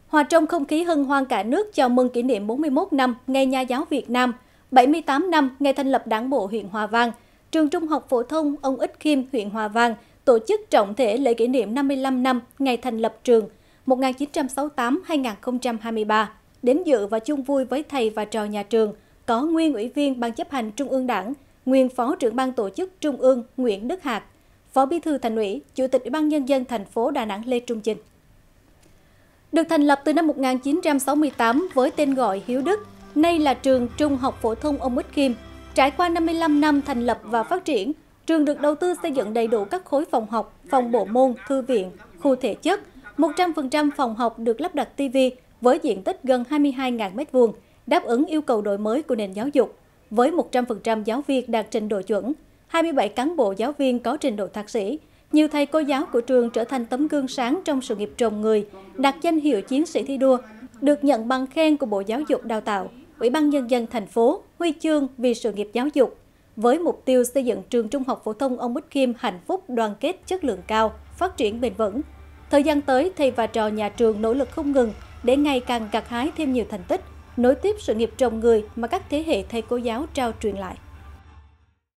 Hòa trong không khí hân hoan cả nước chào mừng kỷ niệm 41 năm Ngày Nhà giáo Việt Nam, 78 năm ngày thành lập Đảng bộ huyện Hòa Vang, trường Trung học phổ thông Ông Ích Khiêm, huyện Hòa Vang tổ chức trọng thể lễ kỷ niệm 55 năm ngày thành lập trường 1968-2023. Đến dự và chung vui với thầy và trò nhà trường có nguyên Ủy viên Ban chấp hành Trung ương Đảng, nguyên Phó trưởng Ban tổ chức Trung ương Nguyễn Đức Hạc, Phó Bí thư Thành ủy, Chủ tịch Ủy ban Nhân dân thành phố Đà Nẵng Lê Trung Chinh. Được thành lập từ năm 1968 với tên gọi Hiếu Đức, nay là trường Trung học phổ thông Ông Ích Khiêm. Trải qua 55 năm thành lập và phát triển, trường được đầu tư xây dựng đầy đủ các khối phòng học, phòng bộ môn, thư viện, khu thể chất. 100% phòng học được lắp đặt TV với diện tích gần 22.000 m², đáp ứng yêu cầu đổi mới của nền giáo dục. Với 100% giáo viên đạt trình độ chuẩn, 27 cán bộ giáo viên có trình độ thạc sĩ, nhiều thầy cô giáo của trường trở thành tấm gương sáng trong sự nghiệp trồng người, đạt danh hiệu chiến sĩ thi đua, được nhận bằng khen của Bộ Giáo dục Đào tạo, Ủy ban Nhân dân thành phố, huy chương vì sự nghiệp giáo dục. Với mục tiêu xây dựng trường Trung học phổ thông Ông Ích Khiêm hạnh phúc, đoàn kết, chất lượng cao, phát triển bền vững. Thời gian tới, thầy và trò nhà trường nỗ lực không ngừng để ngày càng gặt hái thêm nhiều thành tích, nối tiếp sự nghiệp trồng người mà các thế hệ thầy cô giáo trao truyền lại.